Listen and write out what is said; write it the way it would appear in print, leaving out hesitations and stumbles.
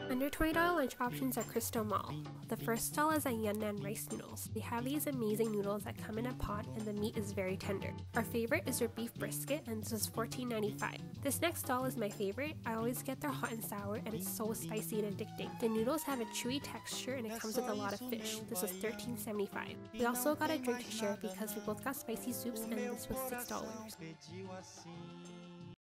Under $20 lunch options are Crystal Mall. The first stall is Yannan rice noodles. They have these amazing noodles that come in a pot and the meat is very tender. Our favorite is their beef brisket and this is $14.95. This next stall is my favorite. I always get their hot and sour and it's so spicy and addicting. The noodles have a chewy texture and it comes with a lot of fish. This was $13.75. We also got a drink to share because we both got spicy soups and this was $6.